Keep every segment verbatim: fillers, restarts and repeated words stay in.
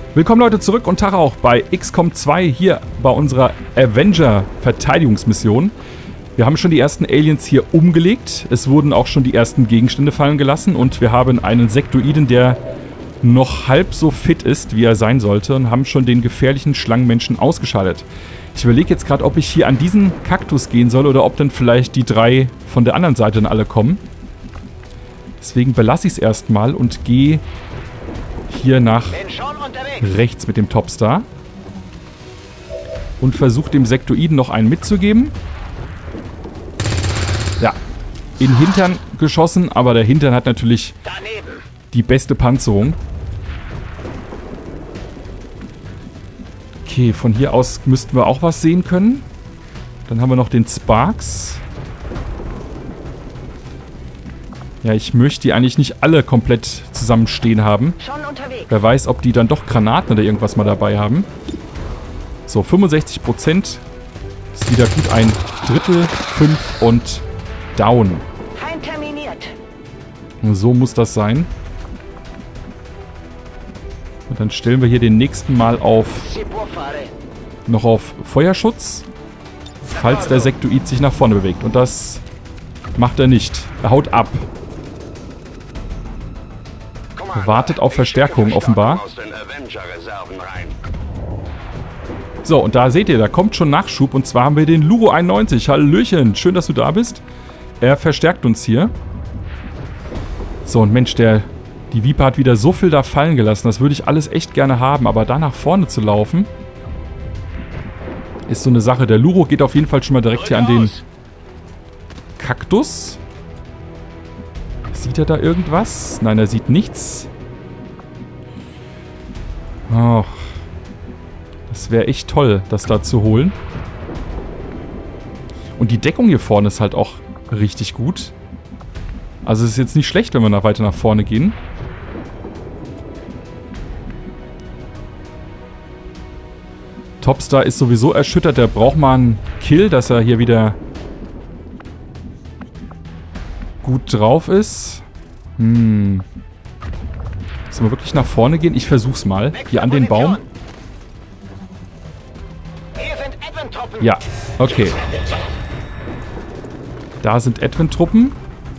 Willkommen Leute zurück und Tag auch bei X COM zwei hier bei unserer Avenger-Verteidigungsmission. Wir haben schon die ersten Aliens hier umgelegt. Es wurden auch schon die ersten Gegenstände fallen gelassen und wir haben einen Sektoiden, der noch halb so fit ist, wie er sein sollte, und haben schon den gefährlichen Schlangenmenschen ausgeschaltet. Ich überlege jetzt gerade, ob ich hier an diesen Kaktus gehen soll oder ob dann vielleicht die drei von der anderen Seite dann alle kommen. Deswegen belasse ich es erstmal und gehe hier nach rechts mit dem Topstar und versuche dem Sektoiden noch einen mitzugeben. Ja, in den Hintern geschossen, aber der Hintern hat natürlich die beste Panzerung. Okay, von hier aus müssten wir auch was sehen können. Dann haben wir noch den Sparks. Ja, ich möchte die eigentlich nicht alle komplett zusammenstehen haben. Wer weiß, ob die dann doch Granaten oder irgendwas mal dabei haben. So, fünfundsechzig Prozent. Ist wieder gut ein Drittel, fünf und down. So muss das sein. Und dann stellen wir hier den nächsten Mal auf noch auf Feuerschutz, falls der Sektoid sich nach vorne bewegt. Und das macht er nicht. Er haut ab. Wartet auf Verstärkung offenbar. So, und da seht ihr, da kommt schon Nachschub. Und zwar haben wir den Luro einundneunzig. Hallöchen, schön, dass du da bist. Er verstärkt uns hier. So, und Mensch, der... Die Viper hat wieder so viel da fallen gelassen. Das würde ich alles echt gerne haben. Aber da nach vorne zu laufen, ist so eine Sache. Der Luro geht auf jeden Fall schon mal direkt hier an den Kaktus. Sieht er da irgendwas? Nein, er sieht nichts. Ach. Das wäre echt toll, das da zu holen. Und die Deckung hier vorne ist halt auch richtig gut. Also es ist jetzt nicht schlecht, wenn wir noch weiter nach vorne gehen. Topstar ist sowieso erschüttert. Der braucht mal einen Kill, dass er hier wieder gut drauf ist. Hm. Sollen wir wirklich nach vorne gehen? Ich versuch's mal. Hier an den Baum. Ja, okay. Da sind Advent-Truppen.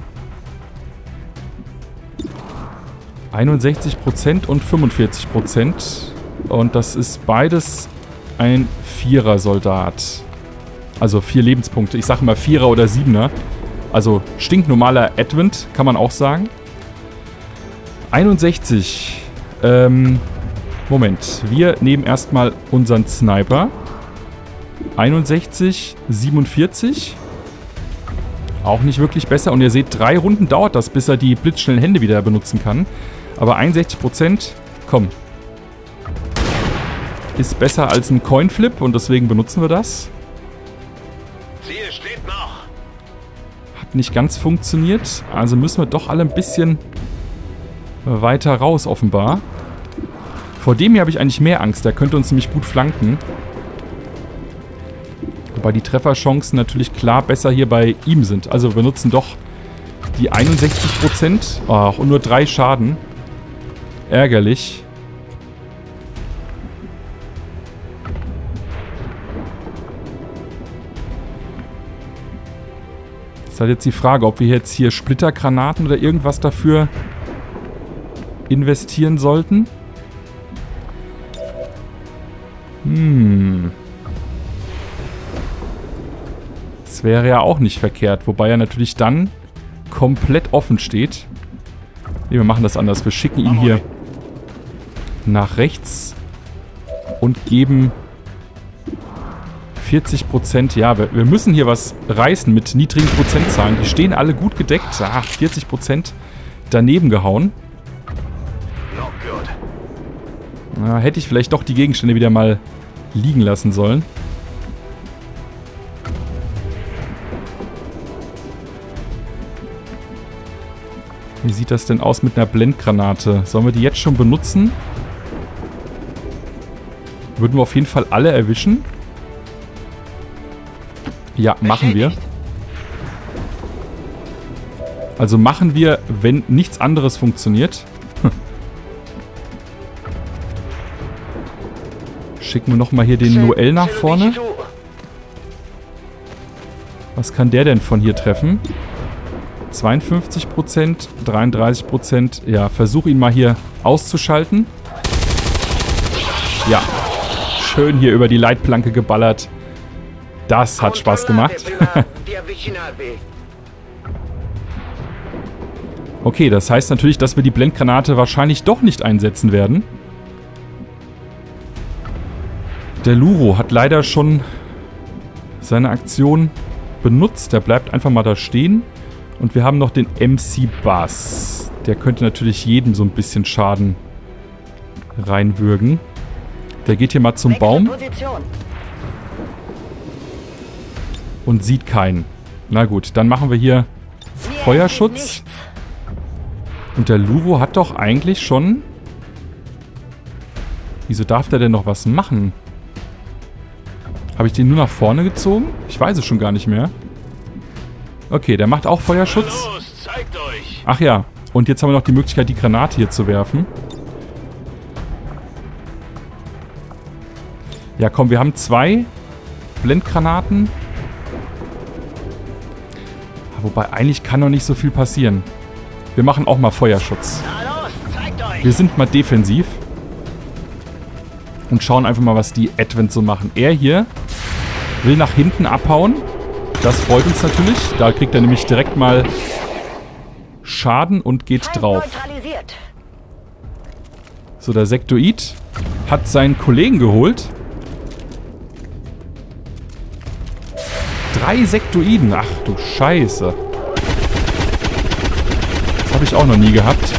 einundsechzig Prozent und fünfundvierzig Prozent. Und das ist beides ein Vierer-Soldat. Also vier Lebenspunkte. Ich sage mal Vierer oder Siebener. Also stinknormaler Advent, kann man auch sagen. einundsechzig. Ähm, Moment. Wir nehmen erstmal unseren Sniper. einundsechzig, siebenundvierzig. Auch nicht wirklich besser. Und ihr seht, drei Runden dauert das, bis er die blitzschnellen Hände wieder benutzen kann. Aber einundsechzig Prozent, komm. Ist besser als ein Coinflip und deswegen benutzen wir das. Ziel steht noch. Hat nicht ganz funktioniert. Also müssen wir doch alle ein bisschen weiter raus, offenbar. Vor dem hier habe ich eigentlich mehr Angst. Der könnte uns nämlich gut flanken. Wobei die Trefferchancen natürlich klar besser hier bei ihm sind. Also wir nutzen doch die einundsechzig Prozent. Ach, und nur drei Schaden. Ärgerlich. Ist halt jetzt die Frage, ob wir jetzt hier Splittergranaten oder irgendwas dafür investieren sollten. Hm. Das wäre ja auch nicht verkehrt, wobei er natürlich dann komplett offen steht. Ne, wir machen das anders. Wir schicken ihn hier nach rechts und geben vierzig Prozent. Ja, wir, wir müssen hier was reißen mit niedrigen Prozentzahlen. Die stehen alle gut gedeckt. Ach, vierzig Prozent daneben gehauen. Na, hätte ich vielleicht doch die Gegenstände wieder mal liegen lassen sollen. Wie sieht das denn aus mit einer Blendgranate? Sollen wir die jetzt schon benutzen? Würden wir auf jeden Fall alle erwischen? Ja, machen wir. Also machen wir, wenn nichts anderes funktioniert. Schicken wir nochmal hier den Noel nach vorne. Was kann der denn von hier treffen? zweiundfünfzig Prozent, dreiunddreißig Prozent. Ja, versuch ihn mal hier auszuschalten. Ja, schön hier über die Leitplanke geballert. Das hat Spaß gemacht. Okay, das heißt natürlich, dass wir die Blendgranate wahrscheinlich doch nicht einsetzen werden. Der Luro hat leider schon seine Aktion benutzt. Der bleibt einfach mal da stehen. Und wir haben noch den M C Bass. Der könnte natürlich jedem so ein bisschen Schaden reinwürgen. Der geht hier mal zum Baum. Und sieht keinen. Na gut, dann machen wir hier Feuerschutz. Und der Luro hat doch eigentlich schon... Wieso darf der denn noch was machen? Habe ich den nur nach vorne gezogen? Ich weiß es schon gar nicht mehr. Okay, der macht auch Feuerschutz. Ach ja, und jetzt haben wir noch die Möglichkeit, die Granate hier zu werfen. Ja, komm, wir haben zwei Blendgranaten. Wobei, eigentlich kann noch nicht so viel passieren. Wir machen auch mal Feuerschutz. Wir sind mal defensiv. Und schauen einfach mal, was die Advent so machen. Er hier will nach hinten abhauen. Das freut uns natürlich. Da kriegt er nämlich direkt mal Schaden und geht drauf. So, der Sektoid hat seinen Kollegen geholt. Drei Sektoiden. Ach du Scheiße. Das habe ich auch noch nie gehabt.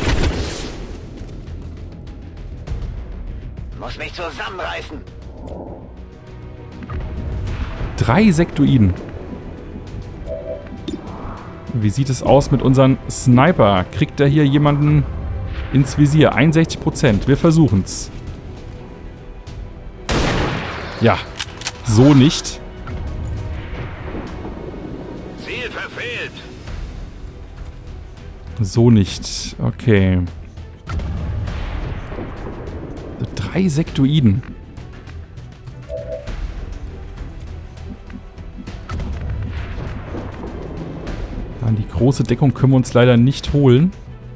Muss mich zusammenreißen. Drei Sektoiden. Wie sieht es aus mit unserem Sniper? Kriegt er hier jemanden ins Visier? einundsechzig Prozent. Wir versuchen es. Ja, so nicht. Ziel verfehlt. So nicht. Okay. Drei Sektoiden. An die große Deckung können wir uns leider nicht holen.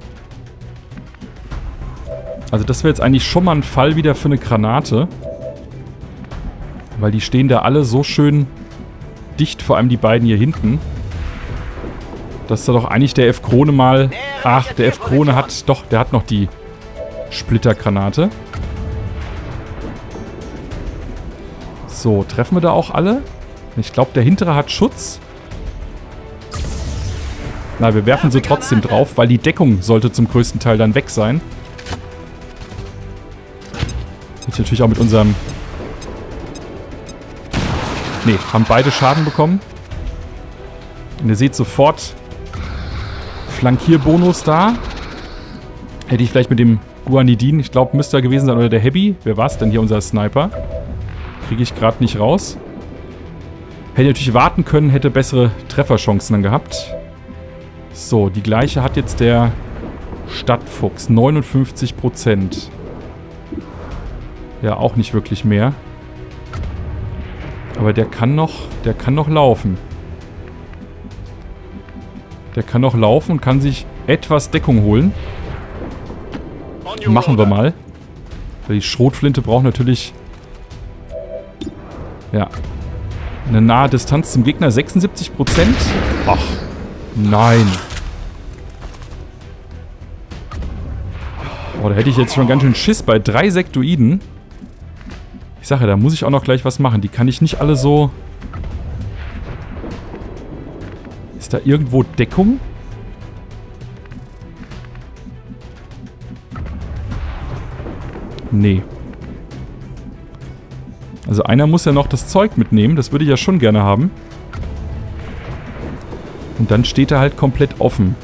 Also das wäre jetzt eigentlich schon mal ein Fall wieder für eine Granate. Weil die stehen da alle so schön dicht, vor allem die beiden hier hinten. Dass da doch eigentlich der F-Krone mal... Ach, der F-Krone hat... Doch, der hat noch die Splittergranate. So, treffen wir da auch alle? Ich glaube, der hintere hat Schutz. Na, wir werfen sie trotzdem drauf, weil die Deckung sollte zum größten Teil dann weg sein. Jetzt natürlich auch mit unserem... Ne, haben beide Schaden bekommen. Und ihr seht sofort Flankierbonus da. Hätte ich vielleicht mit dem Guanidin, ich glaube, müsste er gewesen sein, oder der Heavy. Wer war es denn hier, unser Sniper? Kriege ich gerade nicht raus. Hätte natürlich warten können, hätte bessere Trefferchancen dann gehabt. So, die gleiche hat jetzt der Stadtfuchs. neunundfünfzig Prozent. Ja, auch nicht wirklich mehr. Aber der kann noch, der kann noch laufen. Der kann noch laufen und kann sich etwas Deckung holen. Machen wir mal. Weil die Schrotflinte braucht natürlich... Ja. Eine nahe Distanz zum Gegner. sechsundsiebzig Prozent. Ach, nein. Oh, da hätte ich jetzt schon ganz schön Schiss bei drei Sektoiden. Ich sage, da muss ich auch noch gleich was machen. Die kann ich nicht alle so... Ist da irgendwo Deckung? Nee. Also einer muss ja noch das Zeug mitnehmen. Das würde ich ja schon gerne haben. Und dann steht er halt komplett offen.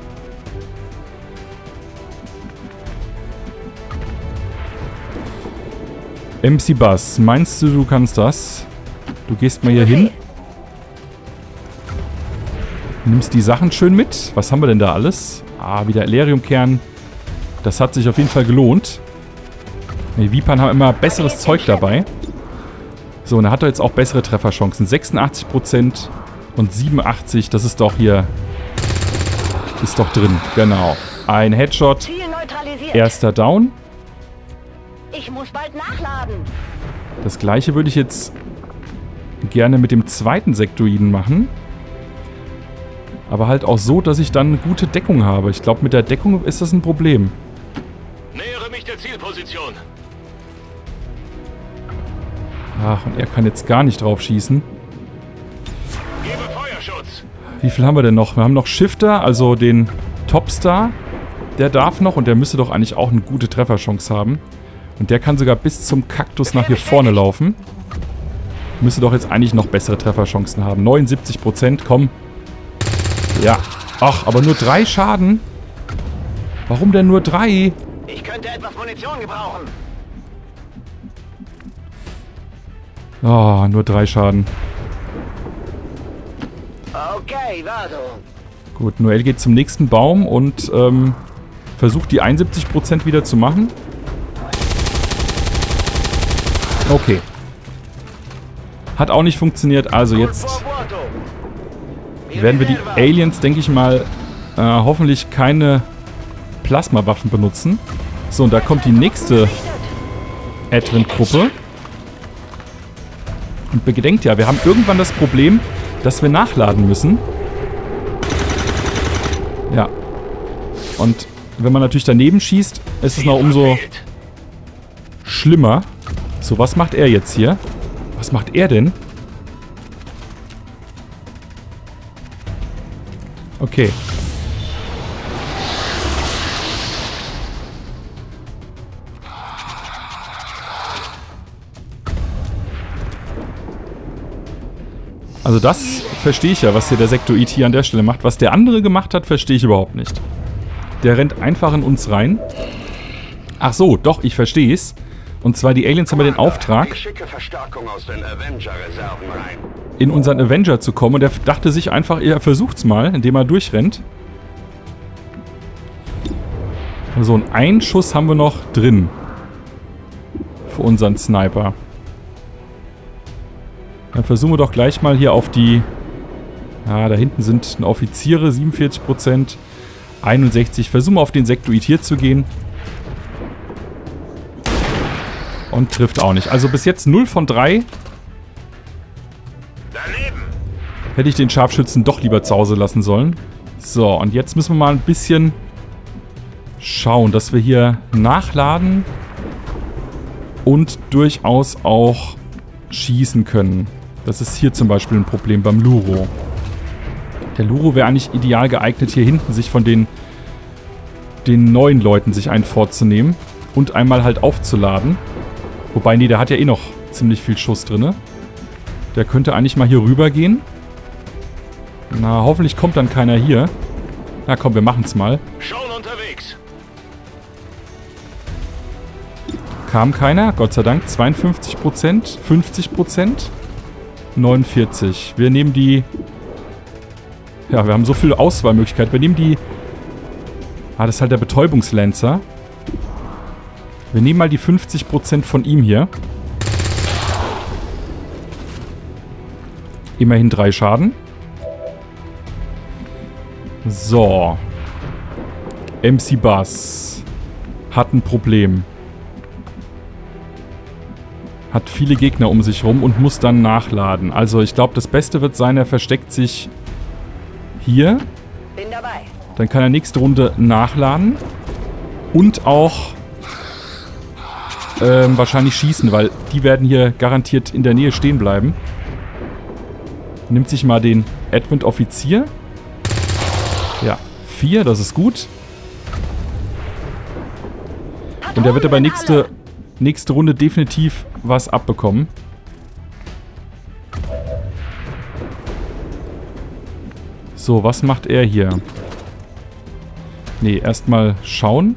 M C Bass, meinst du, du kannst das? Du gehst mal hier hin. Nimmst die Sachen schön mit. Was haben wir denn da alles? Ah, wieder Eleriumkern. Das hat sich auf jeden Fall gelohnt. Die Vipern haben immer besseres Zeug dabei. So, und er hat doch jetzt auch bessere Trefferchancen. sechsundachtzig Prozent und siebenundachtzig. Das ist doch hier... Ist doch drin. Genau. Ein Headshot. Ziel neutralisiert. Erster Down. Ich muss bald nachladen. Das gleiche würde ich jetzt gerne mit dem zweiten Sektoiden machen. Aber halt auch so, dass ich dann eine gute Deckung habe. Ich glaube, mit der Deckung ist das ein Problem. Nähere mich der Zielposition. Ach, und er kann jetzt gar nicht drauf schießen. Gebe Feuerschutz. Wie viel haben wir denn noch? Wir haben noch Shifter, also den Topstar. Der darf noch und der müsste doch eigentlich auch eine gute Trefferchance haben. Und der kann sogar bis zum Kaktus nach hier vorne laufen. Müsste doch jetzt eigentlich noch bessere Trefferchancen haben. neunundsiebzig Prozent, komm. Ja. Ach, aber nur drei Schaden? Warum denn nur drei? Ich könnte etwas Munition gebrauchen. Oh, nur drei Schaden. Okay, Wartung. Gut, Noel geht zum nächsten Baum und ähm, versucht die einundsiebzig Prozent wieder zu machen. Okay. Hat auch nicht funktioniert, also jetzt werden wir die Aliens, denke ich mal, äh, hoffentlich keine Plasmawaffen benutzen. So, und da kommt die nächste Advent-Gruppe. Und bedenkt ja, wir haben irgendwann das Problem, dass wir nachladen müssen. Ja. Und wenn man natürlich daneben schießt, ist es noch umso schlimmer. So, was macht er jetzt hier? Was macht er denn? Okay. Also das verstehe ich ja, was hier der Sektoid hier an der Stelle macht. Was der andere gemacht hat, verstehe ich überhaupt nicht. Der rennt einfach in uns rein. Ach so, doch, ich verstehe es. Und zwar die Aliens haben ja den Auftrag, in unseren Avenger zu kommen. Und er dachte sich einfach, er versucht's mal, indem er durchrennt. So, und einen Schuss haben wir noch drin. Für unseren Sniper. Dann versuchen wir doch gleich mal hier auf die... Ja, da hinten sind Offiziere, siebenundvierzig Prozent, einundsechzig. Versuchen wir auf den Sektoid hier zu gehen. Und trifft auch nicht. Also bis jetzt null von drei. Daneben. Hätte ich den Scharfschützen doch lieber zu Hause lassen sollen. So, und jetzt müssen wir mal ein bisschen schauen, dass wir hier nachladen und durchaus auch schießen können. Das ist hier zum Beispiel ein Problem beim Luro. Der Luro wäre eigentlich ideal geeignet, hier hinten sich von den, den neuen Leuten sich einen vorzunehmen und einmal halt aufzuladen. Wobei, nee, der hat ja eh noch ziemlich viel Schuss drin. Der könnte eigentlich mal hier rüber gehen. Na, hoffentlich kommt dann keiner hier. Na komm, wir machen's mal. Schon unterwegs. Kam keiner, Gott sei Dank. zweiundfünfzig Prozent, fünfzig Prozent, neunundvierzig. Wir nehmen die... Ja, wir haben so viele Auswahlmöglichkeiten. Wir nehmen die... Ah, das ist halt der Betäubungslancer. Wir nehmen mal die fünfzig Prozent von ihm hier. Immerhin drei Schaden. So. M C Bass hat ein Problem. Hat viele Gegner um sich rum und muss dann nachladen. Also ich glaube, das Beste wird sein, er versteckt sich hier. Bin dabei. Dann kann er nächste Runde nachladen. Und auch ähm, wahrscheinlich schießen, weil die werden hier garantiert in der Nähe stehen bleiben. Nimmt sich mal den Advent-Offizier. Ja, vier, das ist gut. Und der wird aber nächste, nächste Runde definitiv was abbekommen. So, was macht er hier? Nee, erstmal schauen.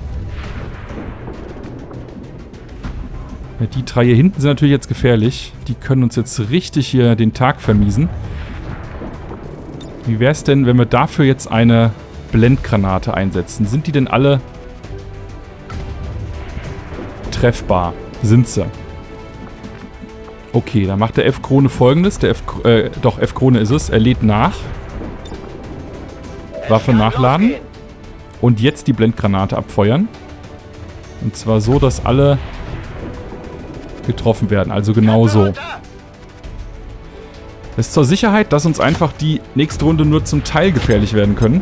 Ja, die drei hier hinten sind natürlich jetzt gefährlich. Die können uns jetzt richtig hier den Tag vermiesen. Wie wäre es denn, wenn wir dafür jetzt eine Blendgranate einsetzen? Sind die denn alle treffbar? Sind sie. Okay, dann macht der F-Krone folgendes. Der F, äh, doch, F-Krone ist es. Er lädt nach. Waffe nachladen. Und jetzt die Blendgranate abfeuern. Und zwar so, dass alle getroffen werden. Also genau so. Das ist zur Sicherheit, dass uns einfach die nächste Runde nur zum Teil gefährlich werden können.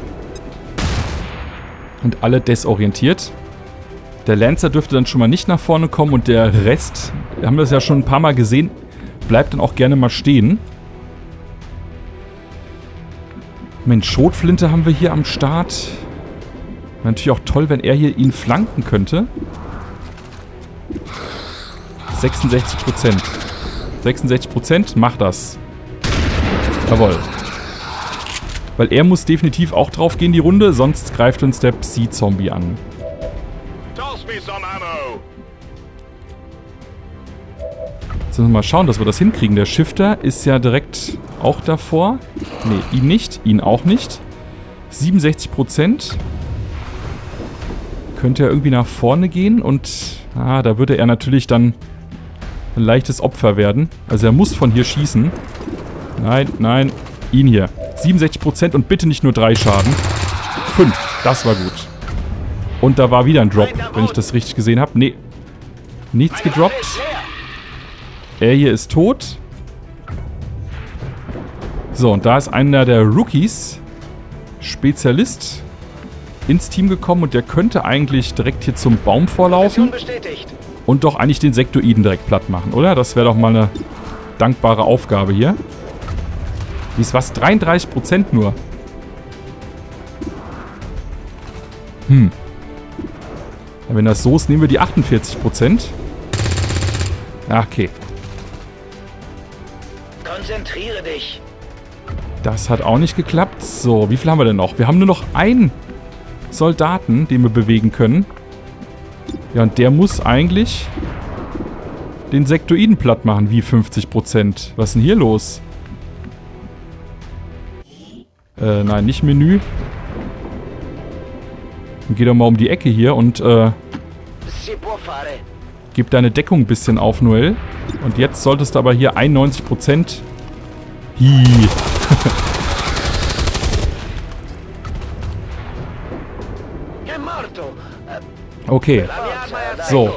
Und alle desorientiert. Der Lancer dürfte dann schon mal nicht nach vorne kommen und der Rest, wir haben das ja schon ein paar Mal gesehen, bleibt dann auch gerne mal stehen. Mensch, Schrotflinte haben wir hier am Start. Wäre natürlich auch toll, wenn er hier ihn flanken könnte. sechsundsechzig Prozent. sechsundsechzig Prozent, mach das. Jawohl. Weil er muss definitiv auch drauf gehen, die Runde, sonst greift uns der Psi-Zombie an. Jetzt müssen wir mal schauen, dass wir das hinkriegen. Der Shifter ist ja direkt auch davor. Ne, ihn nicht. Ihn auch nicht. siebenundsechzig Prozent. Könnte er irgendwie nach vorne gehen und ah, da würde er natürlich dann ein leichtes Opfer werden. Also er muss von hier schießen. Nein, nein. Ihn hier. siebenundsechzig Prozent und bitte nicht nur drei Schaden. fünf. Das war gut. Und da war wieder ein Drop, wenn ich das richtig gesehen habe. Nee. Nichts gedroppt. Er hier ist tot. So, und da ist einer der Rookies, Spezialist, ins Team gekommen und der könnte eigentlich direkt hier zum Baum vorlaufen und doch eigentlich den Sektoiden direkt platt machen, oder? Das wäre doch mal eine dankbare Aufgabe hier. Wie ist was? dreiunddreißig Prozent nur. Hm. Ja, wenn das so ist, nehmen wir die achtundvierzig Prozent. Ach, okay. Konzentriere dich. Das hat auch nicht geklappt. So, wie viel haben wir denn noch? Wir haben nur noch einen Soldaten, den wir bewegen können. Ja, und der muss eigentlich den Sektoiden platt machen. Wie fünfzig Prozent? Was ist denn hier los? Äh, nein, nicht Menü. Dann geh doch mal um die Ecke hier und äh, gib deine Deckung ein bisschen auf, Noel. Und jetzt solltest du aber hier einundneunzig Prozent... Hi. Okay. So.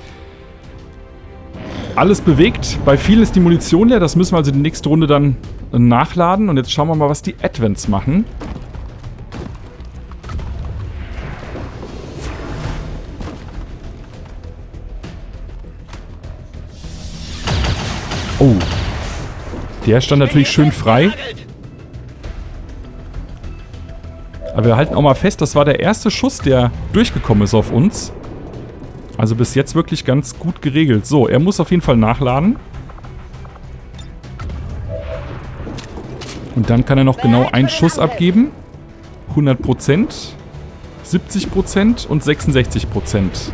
Alles bewegt. Bei vielen ist die Munition leer. Das müssen wir also die nächste Runde dann nachladen. Und jetzt schauen wir mal, was die Advents machen. Oh. Der stand natürlich schön frei. Aber wir halten auch mal fest, das war der erste Schuss, der durchgekommen ist auf uns. Also bis jetzt wirklich ganz gut geregelt. So, er muss auf jeden Fall nachladen. Und dann kann er noch genau einen Schuss abgeben. hundert Prozent, siebzig Prozent und sechsundsechzig Prozent.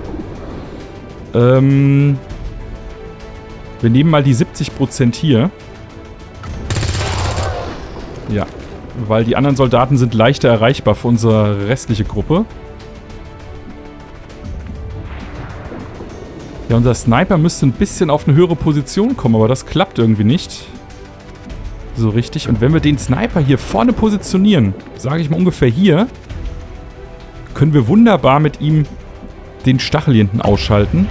Ähm... Wir nehmen mal die siebzig Prozent hier. Ja, weil die anderen Soldaten sind leichter erreichbar für unsere restliche Gruppe. Ja, unser Sniper müsste ein bisschen auf eine höhere Position kommen, aber das klappt irgendwie nicht. So richtig. Und wenn wir den Sniper hier vorne positionieren, sage ich mal ungefähr hier, können wir wunderbar mit ihm den Stachel hinten ausschalten.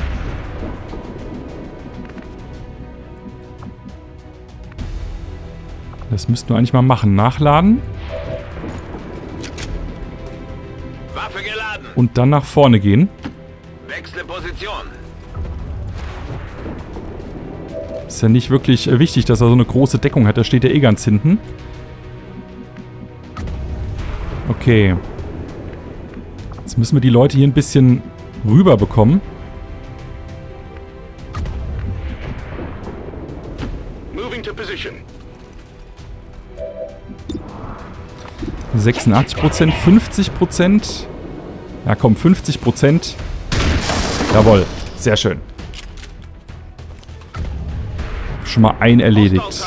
Das müssten wir eigentlich mal machen. Nachladen. Waffe geladen. Und dann nach vorne gehen. Wechsle Position. Ist ja nicht wirklich äh, wichtig, dass er so eine große Deckung hat. Da steht er eh ganz hinten. Okay. Jetzt müssen wir die Leute hier ein bisschen rüber bekommen. Moving to position. sechsundachtzig Prozent, fünfzig Prozent. Ja komm, fünfzig Prozent. Jawohl, sehr schön. Schon mal ein erledigt.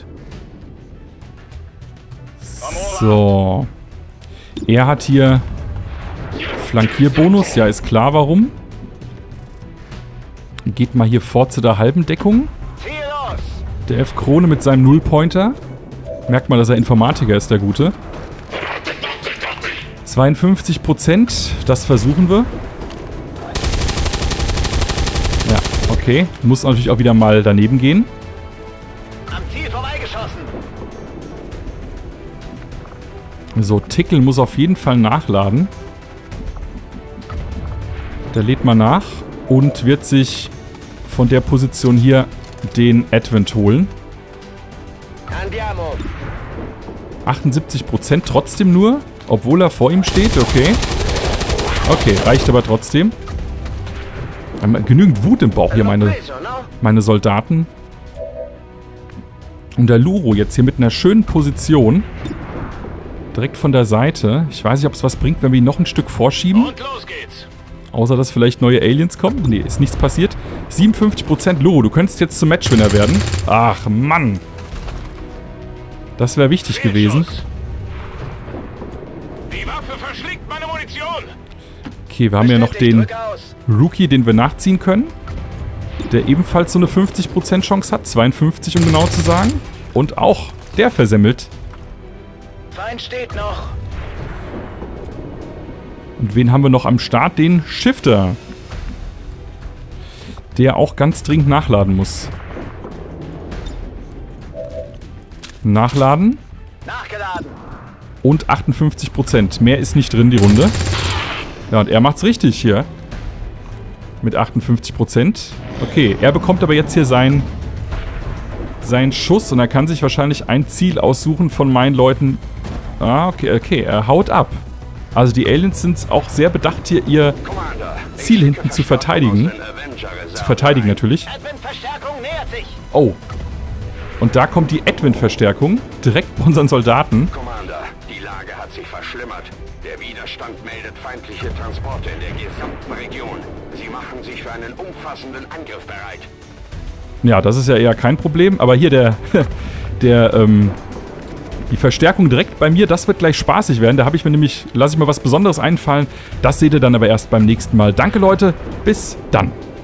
So. Er hat hier Flankierbonus. Ja, ist klar warum. Geht mal hier vor zu der halben Deckung. Ziel Der F. Krone mit seinem Nullpointer. Merkt mal, dass er Informatiker ist, der Gute. zweiundfünfzig Prozent, das versuchen wir. Ja, okay. Muss natürlich auch wieder mal daneben gehen. Am Ziel vorbeigeschossen. So, Tickel muss auf jeden Fall nachladen. Der lädt mal nach und wird sich von der Position hier den Advent holen. Andiamo. achtundsiebzig Prozent trotzdem nur, obwohl er vor ihm steht. Okay. Okay, reicht aber trotzdem. Haben genügend Wut im Bauch hier, meine, meine Soldaten. Und der Luro jetzt hier mit einer schönen Position. Direkt von der Seite. Ich weiß nicht, ob es was bringt, wenn wir ihn noch ein Stück vorschieben. Und los geht's. Außer, dass vielleicht neue Aliens kommen. Nee, ist nichts passiert. siebenundfünfzig Prozent Luro, du könntest jetzt zum Matchwinner werden. Ach, Mann. Das wäre wichtig gewesen. Die Waffe verschlingt meine Munition. Okay, wir haben ja noch den Rookie, den wir nachziehen können. Der ebenfalls so eine fünfzig Prozent Chance hat. zweiundfünfzig, um genau zu sagen. Und auch der versemmelt. Feind steht noch. Und wen haben wir noch am Start? Den Shifter. Der auch ganz dringend nachladen muss. Nachladen. Nachgeladen. Und achtundfünfzig Prozent. Mehr ist nicht drin, die Runde. Ja, und er macht's richtig hier. Mit achtundfünfzig Prozent. Okay, er bekommt aber jetzt hier seinen seinen Schuss und er kann sich wahrscheinlich ein Ziel aussuchen von meinen Leuten. Ah, okay, okay, er haut ab. Also die Aliens sind auch sehr bedacht, hier ihr Ziel hinten zu verteidigen. Zu verteidigen natürlich. Advent-Verstärkung nähert sich. Oh. Und da kommt die Advent-Verstärkung direkt bei unseren Soldaten. Commander, die Lage hat sich verschlimmert. Der Widerstand meldet feindliche Transporte in der gesamten Region. Sie machen sich für einen umfassenden Angriff bereit. Ja, das ist ja eher kein Problem. Aber hier der, der, ähm, die Verstärkung direkt bei mir, das wird gleich spaßig werden. Da habe ich mir nämlich, lasse ich mir was Besonderes einfallen. Das seht ihr dann aber erst beim nächsten Mal. Danke, Leute. Bis dann.